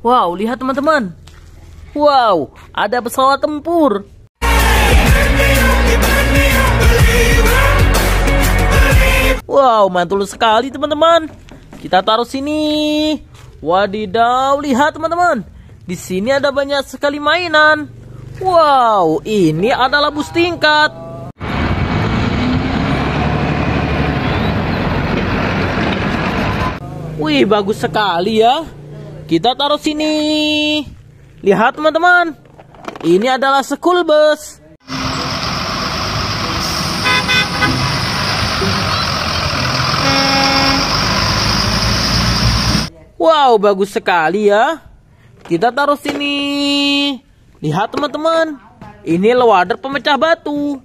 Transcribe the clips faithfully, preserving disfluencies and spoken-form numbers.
Wow, lihat teman-teman. Wow, ada pesawat tempur. Wow, mantul sekali teman-teman. Kita taruh sini. Wadidaw, lihat teman-teman. Di sini ada banyak sekali mainan. Wow, ini adalah bus tingkat. Wih, bagus sekali ya. Kita taruh sini. Lihat teman-teman. Ini adalah school bus. Wow, bagus sekali ya. Kita taruh sini. Lihat teman-teman. Ini loader pemecah batu.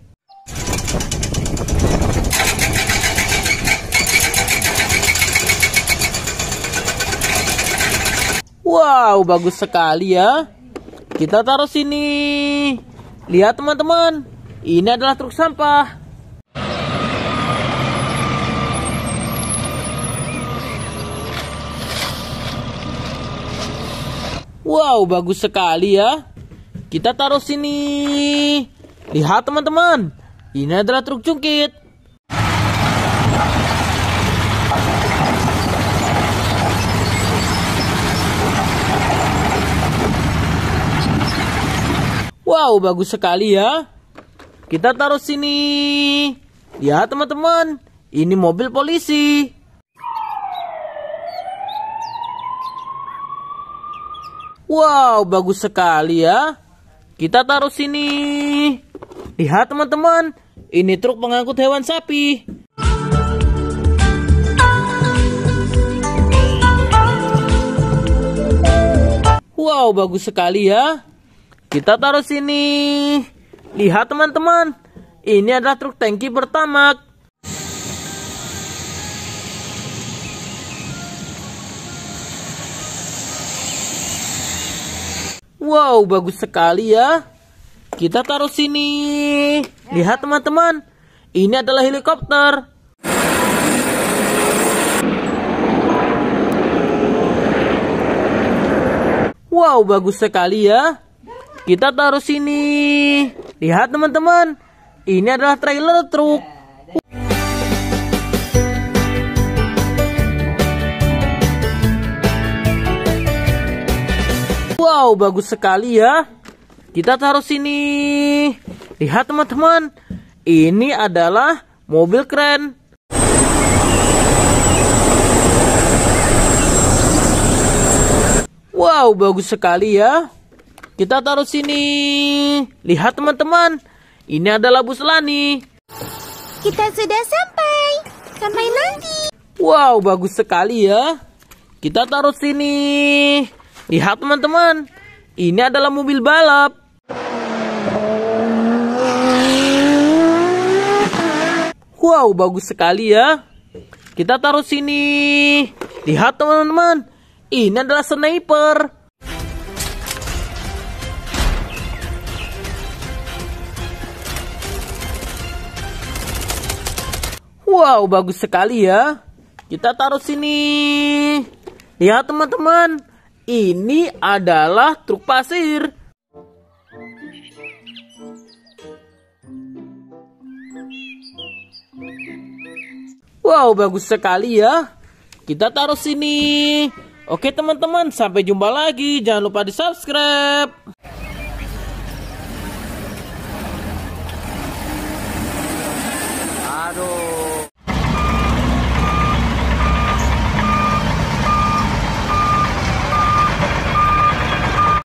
Wow, bagus sekali ya. Kita taruh sini. Lihat teman-teman. Ini adalah truk sampah. Wow, bagus sekali ya. Kita taruh sini. Lihat teman-teman. Ini adalah truk jungkit. Wow, bagus sekali ya. Kita taruh sini. Lihat teman-teman. Ini mobil polisi. Wow, bagus sekali ya. Kita taruh sini. Lihat teman-teman. Ini truk pengangkut hewan sapi. Wow, bagus sekali ya. Kita taruh sini. Lihat teman-teman. Ini adalah truk tangki Pertamax. Wow, bagus sekali ya. Kita taruh sini. Lihat teman-teman. Ini adalah helikopter. Wow, bagus sekali ya. Kita taruh sini. Lihat teman-teman. Ini adalah trailer truk. Wow, bagus sekali ya. Kita taruh sini. Lihat teman-teman. Ini adalah mobil keren. Wow, bagus sekali ya. Kita taruh sini. Lihat teman-teman. Ini adalah bus Lani. Kita sudah sampai. Sampai nanti. Wow, bagus sekali ya. Kita taruh sini. Lihat teman-teman. Ini adalah mobil balap. Wow, bagus sekali ya. Kita taruh sini. Lihat teman-teman. Ini adalah sniper. Wow, bagus sekali ya. Kita taruh sini. Lihat teman-teman. Ini adalah truk pasir. Wow, bagus sekali ya. Kita taruh sini. Oke teman-teman, sampai jumpa lagi. Jangan lupa di subscribe.